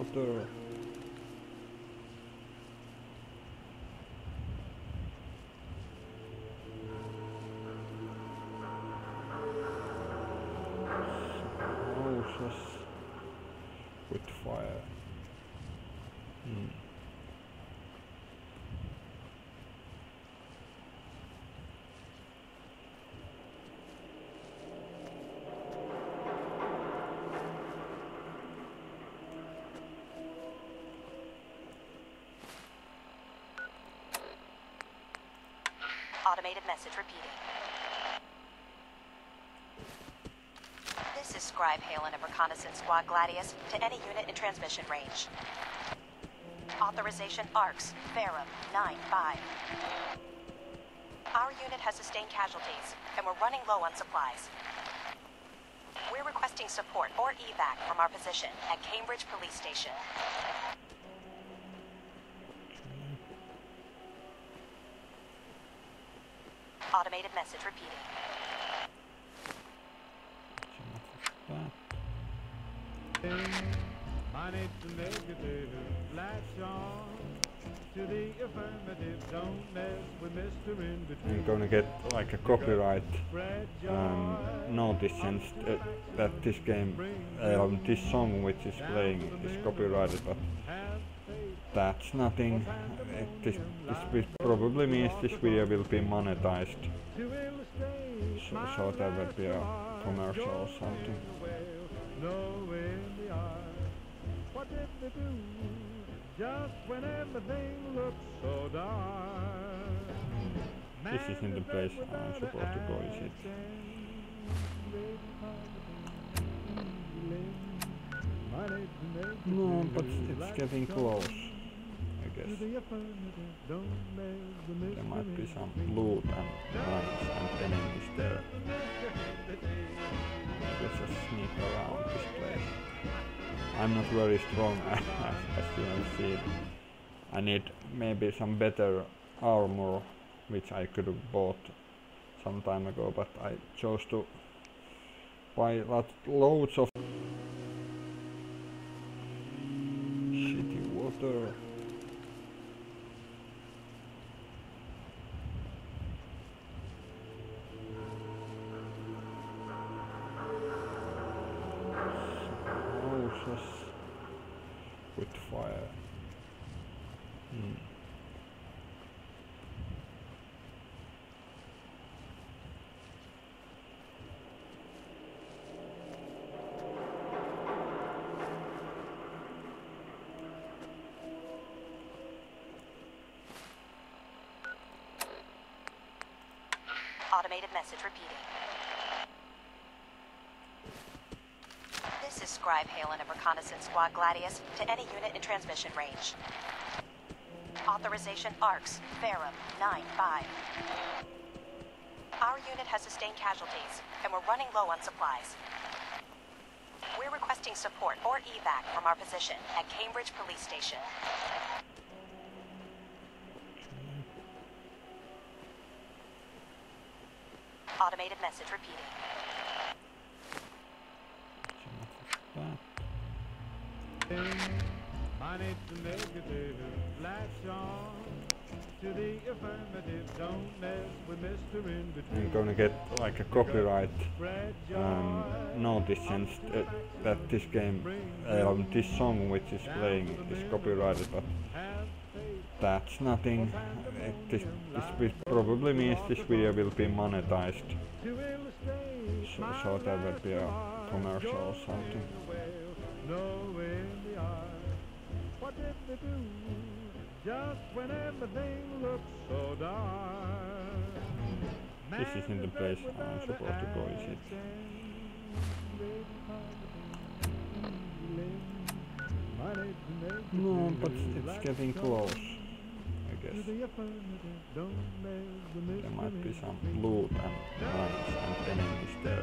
water. Houses with fire. Automated message repeating. This is Scribe Halen of Reconnaissance Squad Gladius to any unit in transmission range. Authorization ARCS, Ferrum 9-5. Our unit has sustained casualties, and we're running low on supplies. We're requesting support or evac from our position at Cambridge Police Station. Automated message repeating. Minus the negative, latch on to the affirmative. Don't mess with Mr. In Between. I'm gonna get like a copyright notice since that this game, this song which is playing is copyrighted, but that's nothing. This probably means this video will be monetized, so there will be a commercial or something. What did they do just when everything looks so dark? This isn't the place I'm supposed to go, is it? No, but it's getting close, I guess. There might be some loot and mines and enemies there. Maybe just sneak around this place. I'm not very strong as you have seen. I need maybe some better armor, which I could have bought some time ago, but I chose to buy loads of shitty water. Houses with fire. Automated message repeating. This is Scribe Halen of Reconnaissance Squad Gladius to any unit in transmission range. Authorization ARCS, Ferrum 9-5. Our unit has sustained casualties, and we're running low on supplies. We're requesting support or evac from our position at Cambridge Police Station. Automated message repeating. Minus the negative, latch on to the affirmative. Don't mess with Mr. In Between. I'm gonna get like a copyright notice since that this game, this song which is playing is copyrighted, but that's nothing. This probably means this video will be monetized, so there will be a commercial or something. What did they do just when everything looks so dark? This isn't the place I'm supposed to go, is it? No, but it's getting close, I guess. There might be some loot and mines and enemies there.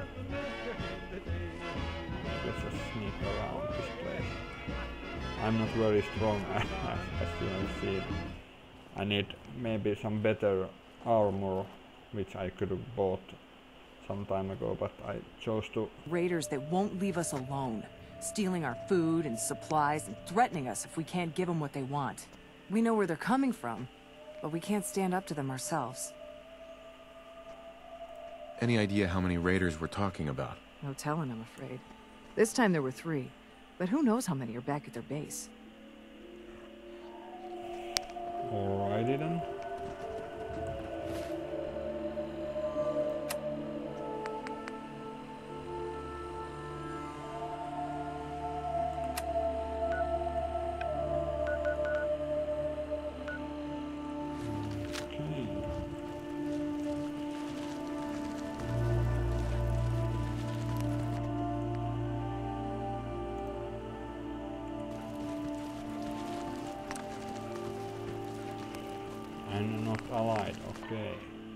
Maybe just sneak around this place. I'm not very strong as you have seen. I need maybe some better armor, which I could have bought some time ago, but I chose to... Raiders that won't leave us alone. stealing our food and supplies and threatening us if we can't give them what they want. We know where they're coming from, but we can't stand up to them ourselves. Any idea how many raiders we're talking about? No telling, I'm afraid. This time there were 3, but who knows how many are back at their base. Alrighty then. I'm not allied, okay.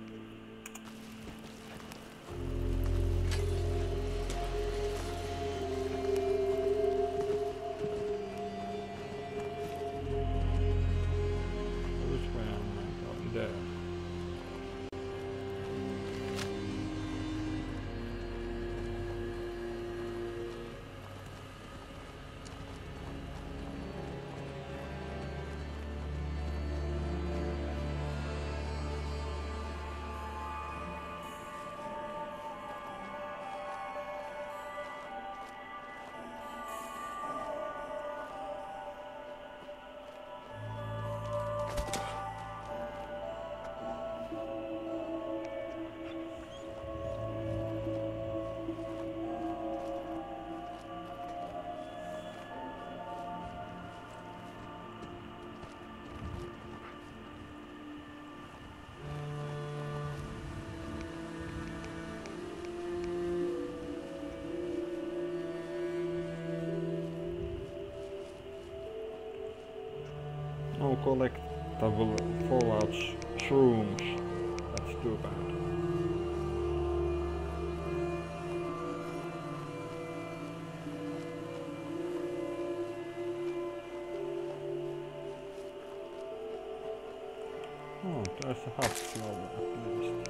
Which way am I going? There. No collectible Fallout shrooms. That's too bad. Oh, there's a hub flower at least.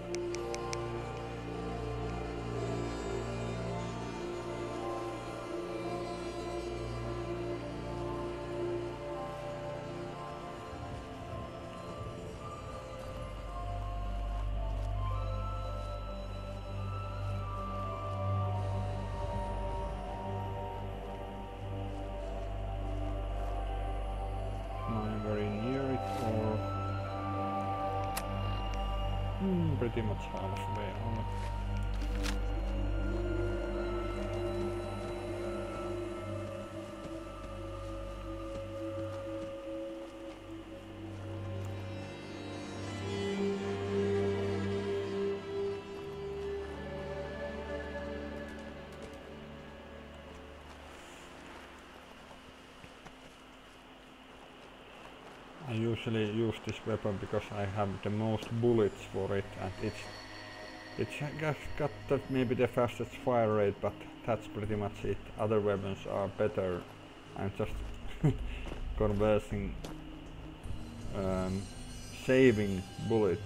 Am I very near it or pretty much halfway on? I usually use this weapon because I have the most bullets for it, and it's got maybe the fastest fire rate, but that's pretty much it. Other weapons are better. I'm just conversing, saving bullets.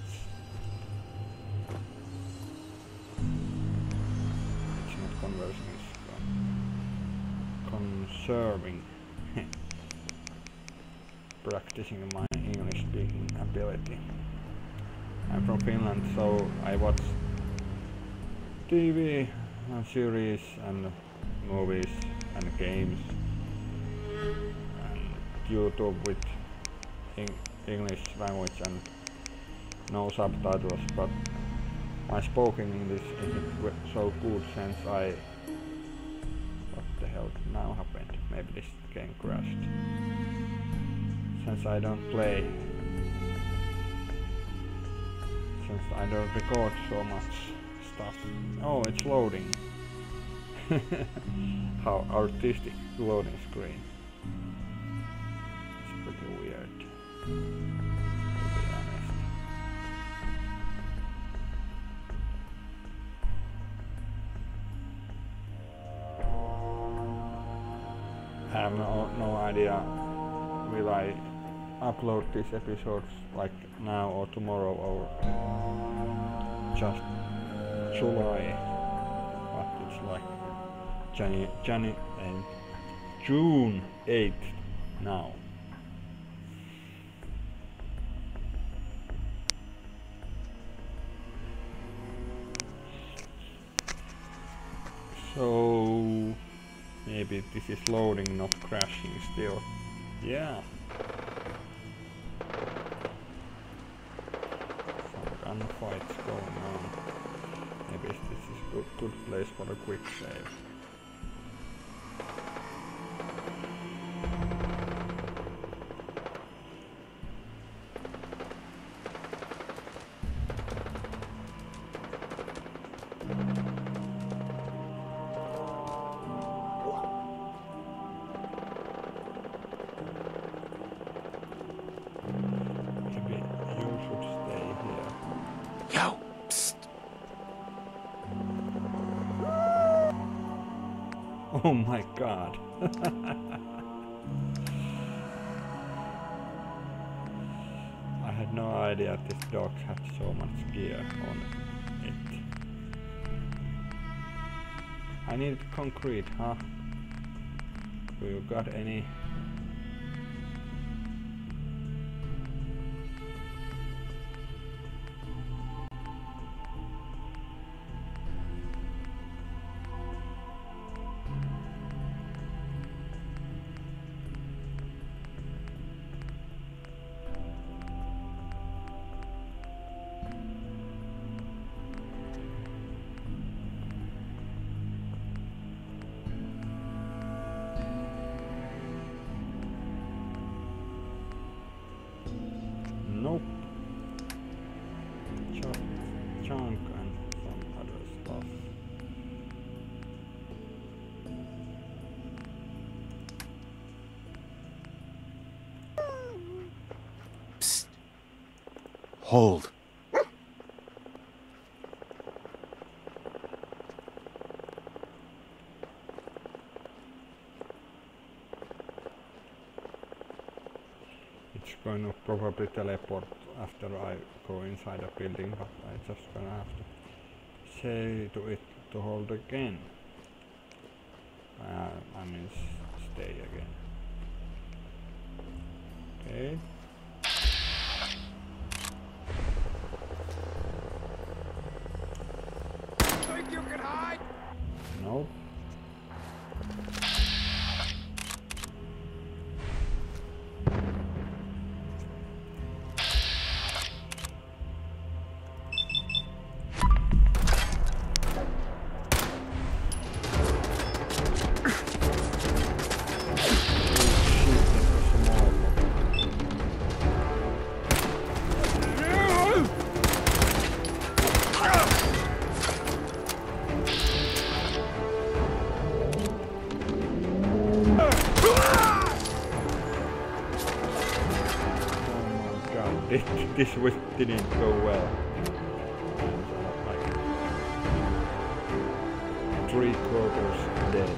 It's not conversing, it's conserving. Practicing my English speaking ability. I'm from Finland, so I watch TV and series and movies and games and YouTube with English language and no subtitles, but my spoken English isn't so good since what the hell now happened? Maybe this game crashed. Since I don't play, since I don't record so much stuff. Oh, it's loading. How artistic loading screen. It's pretty weird, to be honest. I have no idea will I upload these episodes like now or tomorrow or just July, but it's like January and June 8th now. So maybe this is loading, not crashing still. Yeah. Some gunfights going on. Maybe this is a good place for a quick save. Oh my god. I had no idea this dog had so much gear on it. I need concrete, huh? Do you got any? Nope. Just junk and some other stuff. Psst. Hold. It's going to probably teleport after I go inside a building, but I just gonna have to say to it to hold again. I mean stay again. Okay. Think you can hide? Nope. This didn't go well. Like 3/4 dead.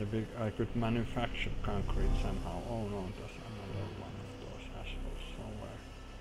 Maybe I could manufacture concrete somehow. Oh no, there's another one of those assholes somewhere.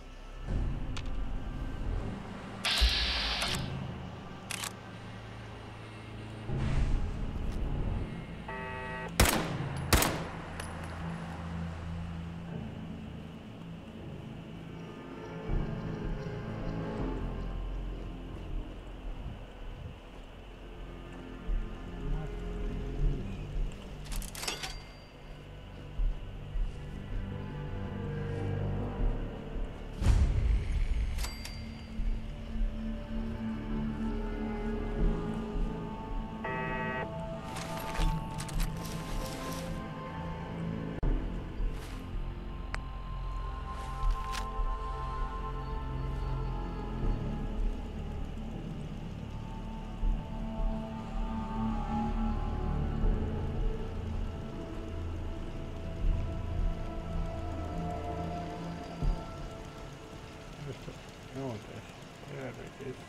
No, there it is.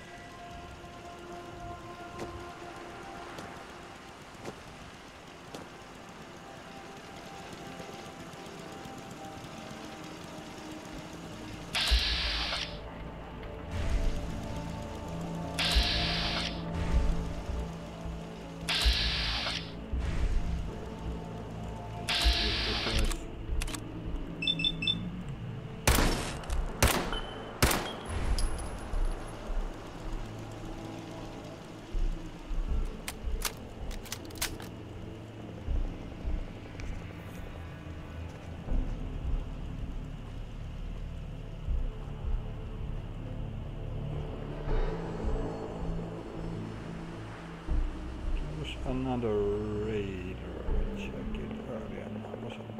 Another raider, which I did earlier, and I wasn't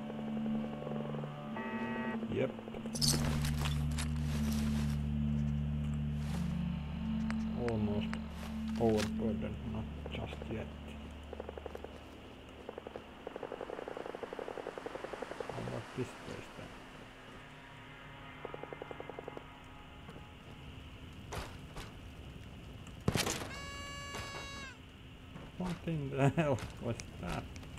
there. Yep. Almost overburdened, not just yet. How about this place then? What in the hell was that?